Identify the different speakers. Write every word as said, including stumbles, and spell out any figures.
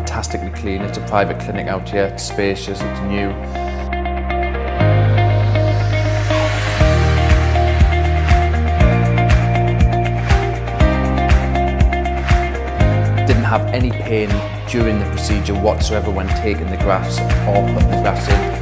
Speaker 1: fantastically clean. It's a private clinic out here, it's spacious, it's new. Didn't have any pain during the procedure whatsoever when taking the grafts or putting the grafts in.